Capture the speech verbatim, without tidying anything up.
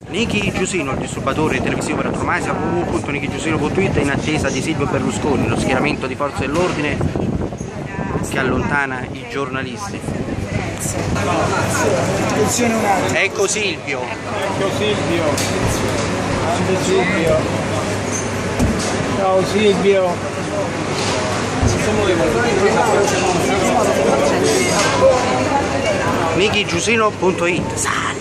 Niki Giusino, il disturbatore televisivo per antonomasia, w w w punto niki giusino punto it, in attesa di Silvio Berlusconi, lo schieramento di forze dell'ordine che allontana i giornalisti. Ecco Silvio. Ecco Silvio. Grande Silvio. Ciao Silvio. niki giusino punto it.